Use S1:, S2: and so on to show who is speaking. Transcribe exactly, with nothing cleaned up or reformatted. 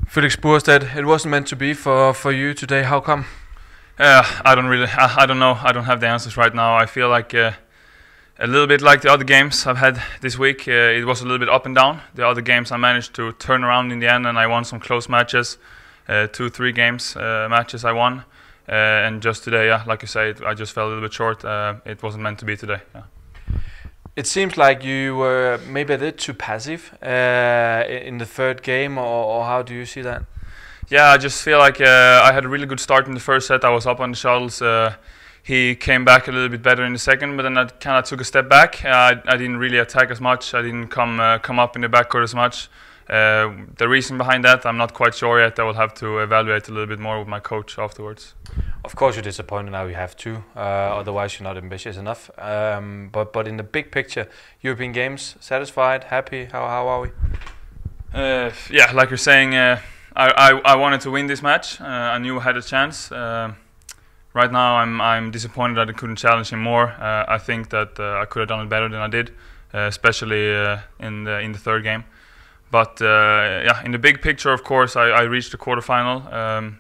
S1: Felix Burestedt, it wasn't meant to be for, for you today. How come?
S2: Uh, I don't really, I, I don't know. I don't have the answers right now. I feel like uh, a little bit like the other games I've had this week. Uh, it was a little bit up and down. The other games I managed to turn around in the end, and I won some close matches. Uh, two, three games uh, matches I won. Uh, and just today, yeah, like you say, I just fell a little bit short. Uh, it wasn't meant to be today. Yeah.
S1: It seems like you were maybe a little too passive uh, in the third game, or, or how do you see that?
S2: Yeah, I just feel like uh, I had a really good start in the first set. I was up on the shuttles. Uh, he came back a little bit better in the second, but then I kind of took a step back. Uh, I, I didn't really attack as much. I didn't come uh, come up in the backcourt as much. Uh, the reason behind that, I'm not quite sure yet. I will have to evaluate a little bit more with my coach afterwards.
S1: Of course, you're disappointed now. You have to, uh, otherwise you're not ambitious enough. Um, but but in the big picture, European Games, satisfied, happy? How how are we?
S2: Uh, yeah, like you're saying, uh, I, I I wanted to win this match. Uh, I knew I had a chance. Uh, right now, I'm I'm disappointed that I couldn't challenge him more. Uh, I think that uh, I could have done it better than I did, uh, especially uh, in the in the third game. But uh, yeah, in the big picture, of course, I, I reached the quarterfinal. Um,